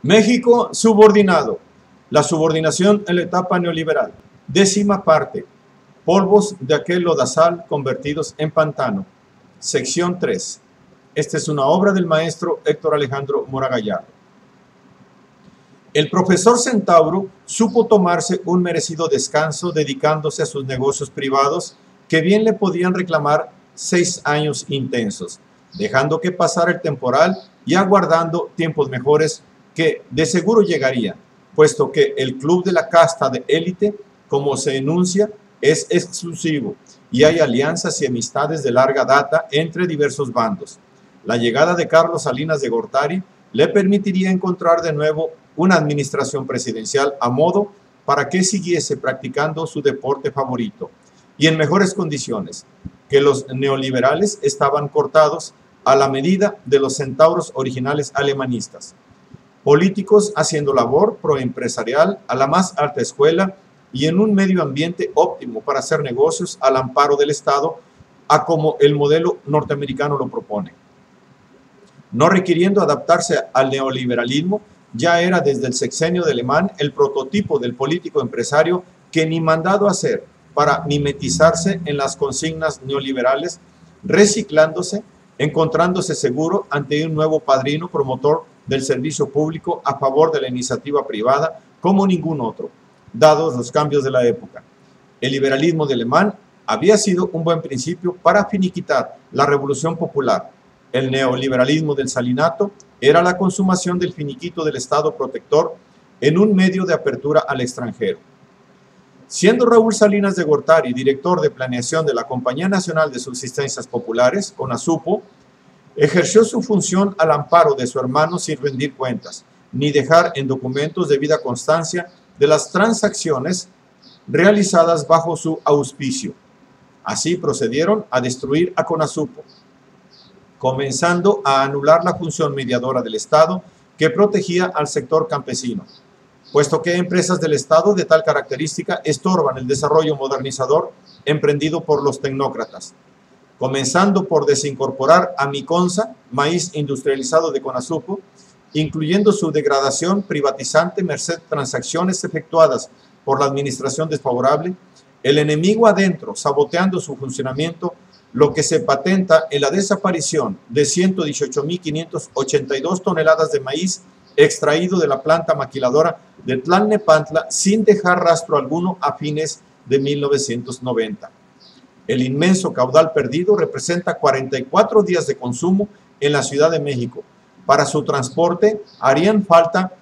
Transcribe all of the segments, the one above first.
México subordinado. La subordinación en la etapa neoliberal. 10ª parte. Polvos de aquel lodazal convertidos en pantano. Sección 3. Esta es una obra del maestro Héctor Alejandro Mora Gallardo. El profesor Centauro supo tomarse un merecido descanso dedicándose a sus negocios privados que bien le podían reclamar 6 años intensos, dejando que pasara el temporal y aguardando tiempos mejores que de seguro llegarían, puesto que el club de la casta de élite, como se enuncia, es exclusivo y hay alianzas y amistades de larga data entre diversos bandos. La llegada de Carlos Salinas de Gortari le permitiría encontrar de nuevo una administración presidencial a modo para que siguiese practicando su deporte favorito y en mejores condiciones, que los neoliberales estaban cortados a la medida de los centauros originales alemanistas. Políticos haciendo labor proempresarial a la más alta escuela y en un medio ambiente óptimo para hacer negocios al amparo del Estado, a como el modelo norteamericano lo propone. No requiriendo adaptarse al neoliberalismo, ya era desde el sexenio de Alemán el prototipo del político empresario que ni mandado a hacer para mimetizarse en las consignas neoliberales, reciclándose, encontrándose seguro ante un nuevo padrino promotor del servicio público a favor de la iniciativa privada como ningún otro, dados los cambios de la época. El liberalismo de Alemán había sido un buen principio para finiquitar la revolución popular. El neoliberalismo del Salinato era la consumación del finiquito del Estado protector en un medio de apertura al extranjero. Siendo Raúl Salinas de Gortari director de planeación de la Compañía Nacional de Subsistencias Populares, CONASUPO, ejerció su función al amparo de su hermano sin rendir cuentas, ni dejar en documentos debida constancia de las transacciones realizadas bajo su auspicio. Así procedieron a destruir a CONASUPO, comenzando a anular la función mediadora del Estado que protegía al sector campesino, puesto que empresas del Estado de tal característica estorban el desarrollo modernizador emprendido por los tecnócratas, comenzando por desincorporar a Miconza, maíz industrializado de CONASUPO, incluyendo su degradación privatizante merced transacciones efectuadas por la administración desfavorable, el enemigo adentro saboteando su funcionamiento, lo que se patenta en la desaparición de 118.582 toneladas de maíz extraído de la planta maquiladora de Tlalnepantla sin dejar rastro alguno a fines de 1990. El inmenso caudal perdido representa 44 días de consumo en la Ciudad de México. Para su transporte harían falta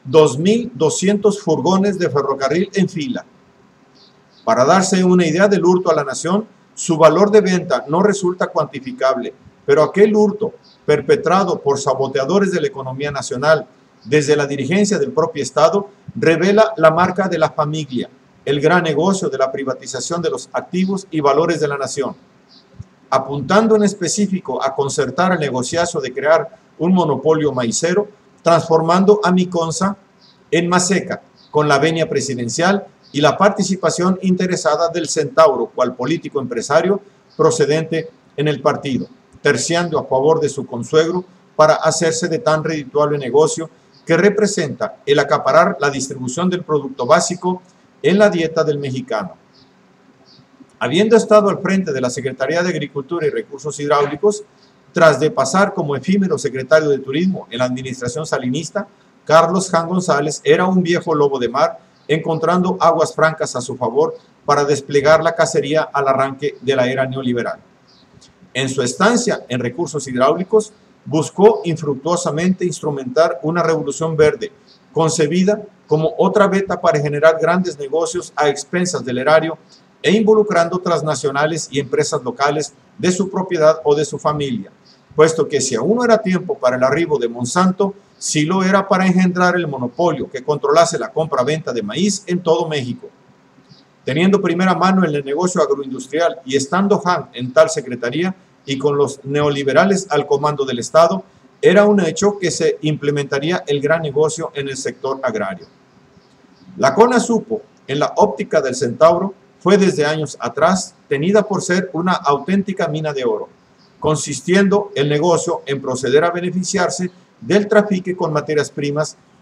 2.200 furgones de ferrocarril en fila. Para darse una idea del hurto a la nación, su valor de venta no resulta cuantificable, pero aquel hurto perpetrado por saboteadores de la economía nacional desde la dirigencia del propio Estado revela la marca de la familia, el gran negocio de la privatización de los activos y valores de la nación, apuntando en específico a concertar el negociazo de crear un monopolio maicero, transformando a Miconza en Maseca, con la venia presidencial y la participación interesada del Centauro, cual político empresario procedente en el partido, terciando a favor de su consuegro para hacerse de tan redituable negocio que representa el acaparar la distribución del producto básico en la dieta del mexicano. Habiendo estado al frente de la Secretaría de Agricultura y Recursos Hidráulicos, tras de pasar como efímero secretario de Turismo en la administración salinista, Carlos Jan González era un viejo lobo de mar, encontrando aguas francas a su favor para desplegar la cacería al arranque de la era neoliberal. En su estancia en recursos hidráulicos, buscó infructuosamente instrumentar una revolución verde, concebida como otra veta para generar grandes negocios a expensas del erario e involucrando transnacionales y empresas locales de su propiedad o de su familia, puesto que si aún no era tiempo para el arribo de Monsanto, sí lo era para engendrar el monopolio que controlase la compra-venta de maíz en todo México. Teniendo primera mano en el negocio agroindustrial y estando Han en tal secretaría y con los neoliberales al comando del Estado, era un hecho que se implementaría el gran negocio en el sector agrario. La CONASUPO, en la óptica del Centauro, fue desde años atrás tenida por ser una auténtica mina de oro, consistiendo el negocio en proceder a beneficiarse del trafique con materias primas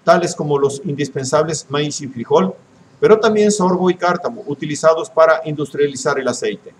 tales como los indispensables maíz y frijol, pero también sorgo y cártamo, utilizados para industrializar el aceite.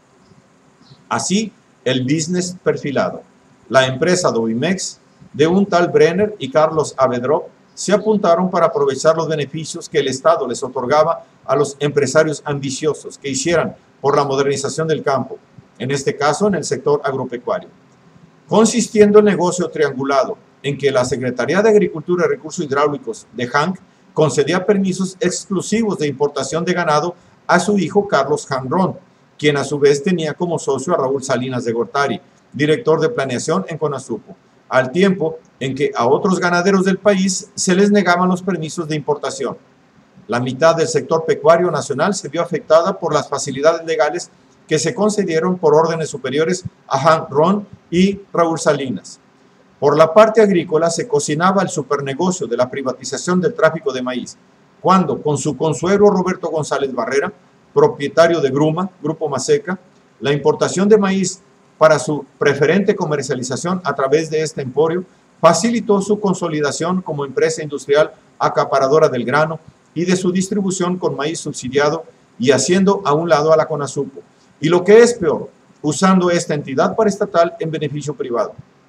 Así, el business perfilado. La empresa Dovimex, de un tal Brenner y Carlos Avedrop, se apuntaron para aprovechar los beneficios que el Estado les otorgaba a los empresarios ambiciosos que hicieran por la modernización del campo, en este caso en el sector agropecuario. Consistiendo el negocio triangulado en que la Secretaría de Agricultura y Recursos Hidráulicos de Hank concedía permisos exclusivos de importación de ganado a su hijo Carlos Hank Ron, quien a su vez tenía como socio a Raúl Salinas de Gortari, director de planeación en Conasupo, al tiempo en que a otros ganaderos del país se les negaban los permisos de importación. La mitad del sector pecuario nacional se vio afectada por las facilidades legales que se concedieron por órdenes superiores a Hank Ron y Raúl Salinas. Por la parte agrícola se cocinaba el supernegocio de la privatización del tráfico de maíz, cuando con su consuegro Roberto González Barrera, propietario de Gruma, Grupo Maseca, la importación de maíz para su preferente comercialización a través de este emporio facilitó su consolidación como empresa industrial acaparadora del grano y de su distribución con maíz subsidiado y haciendo a un lado a la Conasupo, y lo que es peor, usando esta entidad paraestatal en beneficio privado.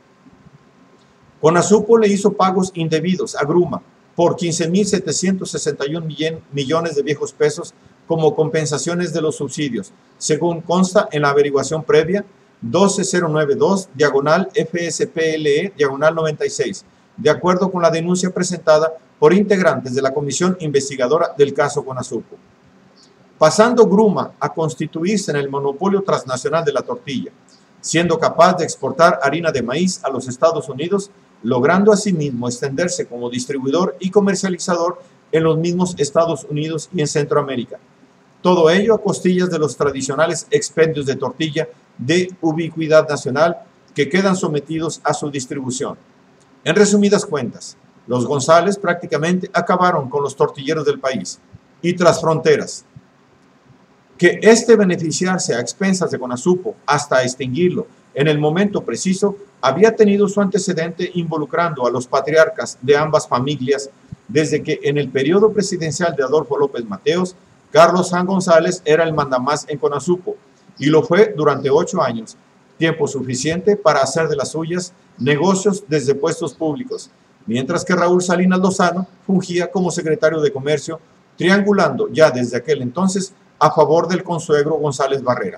Conasupo le hizo pagos indebidos a Gruma por 15.761 millones de viejos pesos como compensaciones de los subsidios, según consta en la averiguación previa 12092, diagonal FSPLE, diagonal 96, de acuerdo con la denuncia presentada por integrantes de la comisión investigadora del caso Conasupo. Pasando Gruma a constituirse en el monopolio transnacional de la tortilla, siendo capaz de exportar harina de maíz a los Estados Unidos, logrando asimismo extenderse como distribuidor y comercializador en los mismos Estados Unidos y en Centroamérica. Todo ello a costillas de los tradicionales expendios de tortilla de ubicuidad nacional que quedan sometidos a su distribución. En resumidas cuentas, los González prácticamente acabaron con los tortilleros del país y tras fronteras. Que este beneficiarse a expensas de Conasupo hasta extinguirlo en el momento preciso había tenido su antecedente involucrando a los patriarcas de ambas familias desde que en el periodo presidencial de Adolfo López Mateos, Carlos Hank González era el mandamás en Conasupo y lo fue durante 8 años, tiempo suficiente para hacer de las suyas negocios desde puestos públicos, mientras que Raúl Salinas Lozano fungía como secretario de Comercio, triangulando ya desde aquel entonces a favor del consuegro González Barrera.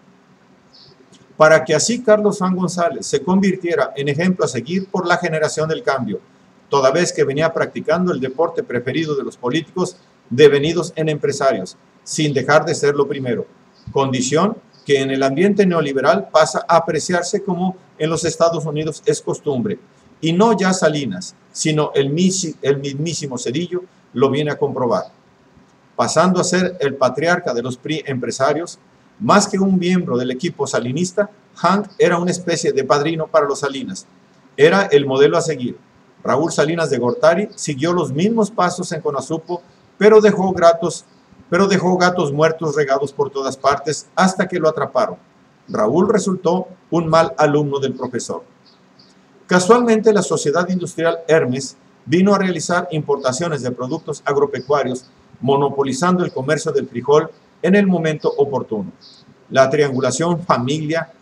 Para que así Carlos Hank González se convirtiera en ejemplo a seguir por la generación del cambio, toda vez que venía practicando el deporte preferido de los políticos devenidos en empresarios, sin dejar de ser lo primero, condición que en el ambiente neoliberal pasa a apreciarse como en los Estados Unidos es costumbre, y no ya Salinas, sino el mismísimo Zedillo lo viene a comprobar. Pasando a ser el patriarca de los PRI empresarios, más que un miembro del equipo salinista, Hank era una especie de padrino para los Salinas. Era el modelo a seguir. Raúl Salinas de Gortari siguió los mismos pasos en Conasupo, pero dejó gatos muertos regados por todas partes hasta que lo atraparon. Raúl resultó un mal alumno del profesor. Casualmente, la sociedad industrial Hermes vino a realizar importaciones de productos agropecuarios, monopolizando el comercio del frijol en el momento oportuno. La triangulación familiar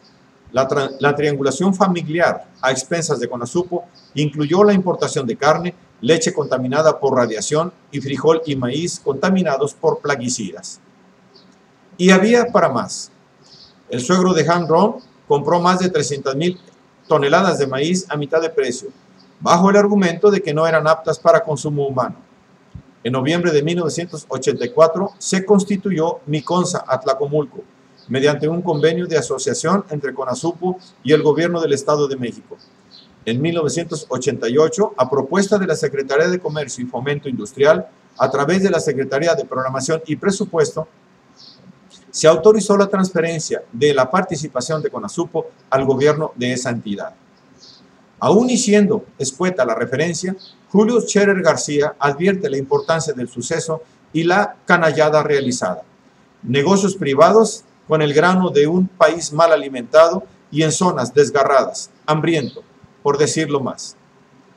a expensas de Conasupo incluyó la importación de carne, leche contaminada por radiación y frijol y maíz contaminados por plaguicidas. Y había para más. El suegro de Hank Ron compró más de 300,000 toneladas de maíz a mitad de precio, bajo el argumento de que no eran aptas para consumo humano. En noviembre de 1984 se constituyó Miconza Atlacomulco, mediante un convenio de asociación entre Conasupo y el gobierno del Estado de México. En 1988, a propuesta de la Secretaría de Comercio y Fomento Industrial, a través de la Secretaría de Programación y Presupuesto, se autorizó la transferencia de la participación de Conasupo al gobierno de esa entidad. Aún y siendo escueta la referencia, Julio Scherer García advierte la importancia del suceso y la canallada realizada. Negocios privados con el grano de un país mal alimentado y en zonas desgarradas, hambriento, por decirlo más.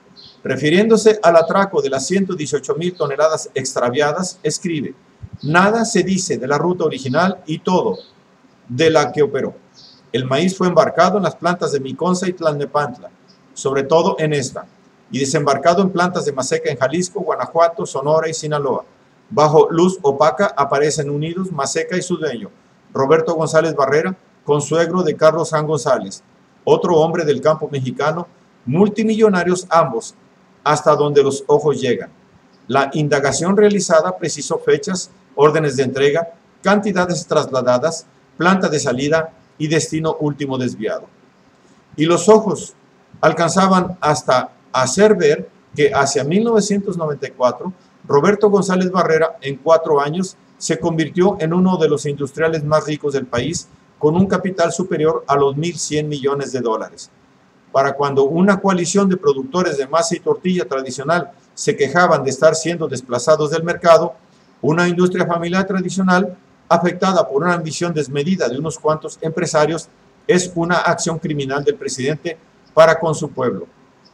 Refiriéndose al atraco de las 118,000 toneladas extraviadas, escribe: nada se dice de la ruta original y todo de la que operó. El maíz fue embarcado en las plantas de Miconza y Tlalnepantla, sobre todo en esta, y desembarcado en plantas de Maseca en Jalisco, Guanajuato, Sonora y Sinaloa. Bajo luz opaca aparecen unidos Maseca y su dueño, Roberto González Barrera, consuegro de Carlos Jan González, otro hombre del campo mexicano, multimillonarios ambos, hasta donde los ojos llegan. La indagación realizada precisó fechas, órdenes de entrega, cantidades trasladadas, planta de salida y destino último desviado. Y los ojos alcanzaban hasta hacer ver que hacia 1994, Roberto González Barrera, en 4 años, se convirtió en uno de los industriales más ricos del país, con un capital superior a los 1.100 millones de dólares. Para cuando una coalición de productores de masa y tortilla tradicional se quejaban de estar siendo desplazados del mercado, una industria familiar tradicional, afectada por una ambición desmedida de unos cuantos empresarios, es una acción criminal del presidente para con su pueblo.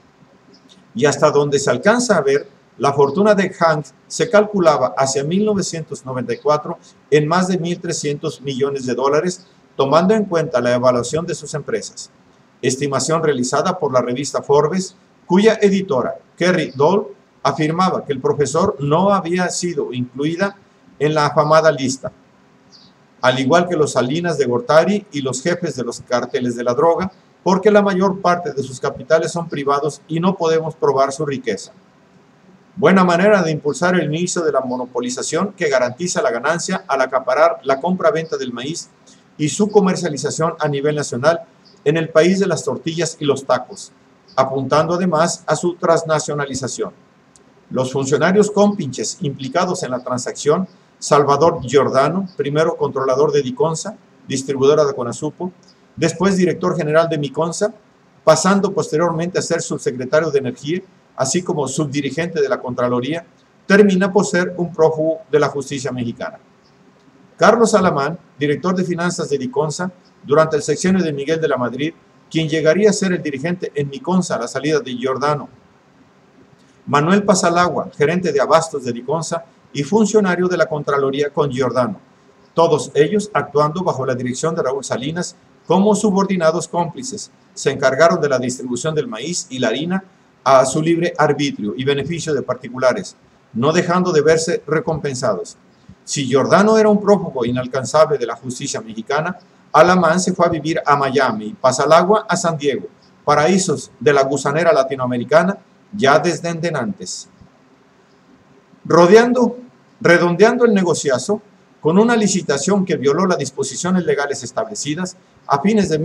Y hasta donde se alcanza a ver, la fortuna de Hank se calculaba hacia 1994 en más de 1.300 millones de dólares, tomando en cuenta la evaluación de sus empresas. Estimación realizada por la revista Forbes, cuya editora, Kerry Dole, afirmaba que el profesor no había sido incluida en la afamada lista, al igual que los Salinas de Gortari y los jefes de los cárteles de la droga, porque la mayor parte de sus capitales son privados y no podemos probar su riqueza. Buena manera de impulsar el inicio de la monopolización que garantiza la ganancia al acaparar la compra-venta del maíz y su comercialización a nivel nacional en el país de las tortillas y los tacos, apuntando además a su transnacionalización. Los funcionarios compinches implicados en la transacción: Salvador Giordano, primero controlador de Diconsa, distribuidora de Conasupo, después director general de Miconza, pasando posteriormente a ser subsecretario de Energía, así como subdirigente de la Contraloría, termina por ser un prófugo de la justicia mexicana. Carlos Alamán, director de finanzas de Diconsa, durante el sexenio de Miguel de la Madrid, quien llegaría a ser el dirigente en Miconza a la salida de Giordano. Manuel Pasalagua, gerente de abastos de Diconsa y funcionario de la Contraloría con Giordano, todos ellos actuando bajo la dirección de Raúl Salinas como subordinados cómplices. Se encargaron de la distribución del maíz y la harina a su libre arbitrio y beneficio de particulares, no dejando de verse recompensados. Si Giordano era un prófugo inalcanzable de la justicia mexicana, Alamán se fue a vivir a Miami y Pasalagua a San Diego, paraísos de la gusanera latinoamericana ya desde endenantes. Redondeando el negociazo, con una licitación que violó las disposiciones legales establecidas, a fines de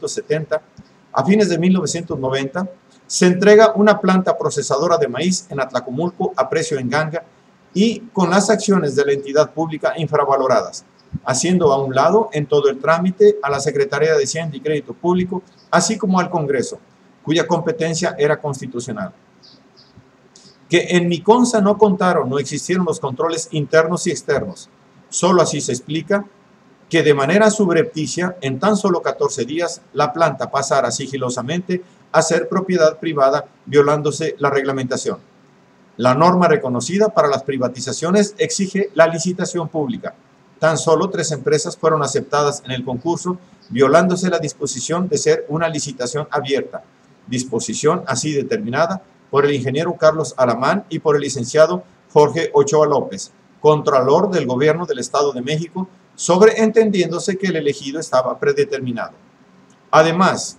1990, se entrega una planta procesadora de maíz en Atlacomulco a precio en ganga y con las acciones de la entidad pública infravaloradas, haciendo a un lado en todo el trámite a la Secretaría de Hacienda y Crédito Público, así como al Congreso, cuya competencia era constitucional. Que en Miconza no existieron los controles internos y externos. Solo así se explica que de manera subrepticia, en tan solo 14 días, la planta pasara sigilosamente a ser propiedad privada, violándose la reglamentación. La norma reconocida para las privatizaciones exige la licitación pública. Tan solo 3 empresas fueron aceptadas en el concurso, violándose la disposición de ser una licitación abierta, disposición así determinada por el ingeniero Carlos Alamán y por el licenciado Jorge Ochoa López, contralor del gobierno del Estado de México, sobreentendiéndose que el elegido estaba predeterminado. Además,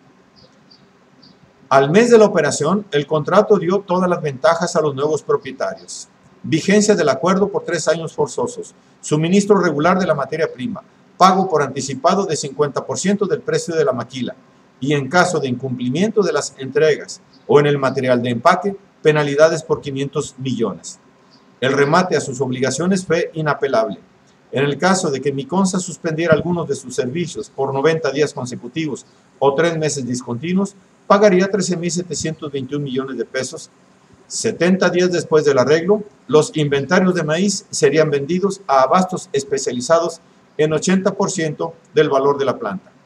al mes de la operación, el contrato dio todas las ventajas a los nuevos propietarios. Vigencia del acuerdo por 3 años forzosos, suministro regular de la materia prima, pago por anticipado de 50% del precio de la maquila y en caso de incumplimiento de las entregas o en el material de empaque, penalidades por 500 millones. El remate a sus obligaciones fue inapelable. En el caso de que Miconza suspendiera algunos de sus servicios por 90 días consecutivos o 3 meses discontinuos, pagaría 13.721 millones de pesos. 70 días después del arreglo, los inventarios de maíz serían vendidos a abastos especializados en 80% del valor de la planta.